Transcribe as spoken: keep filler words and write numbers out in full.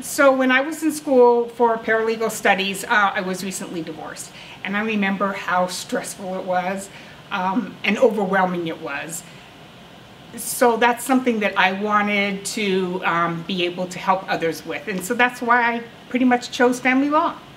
So when I was in school for paralegal studies, uh, I was recently divorced. And I remember how stressful it was um, and overwhelming it was. So that's something that I wanted to um, be able to help others with. And so that's why I pretty much chose family law.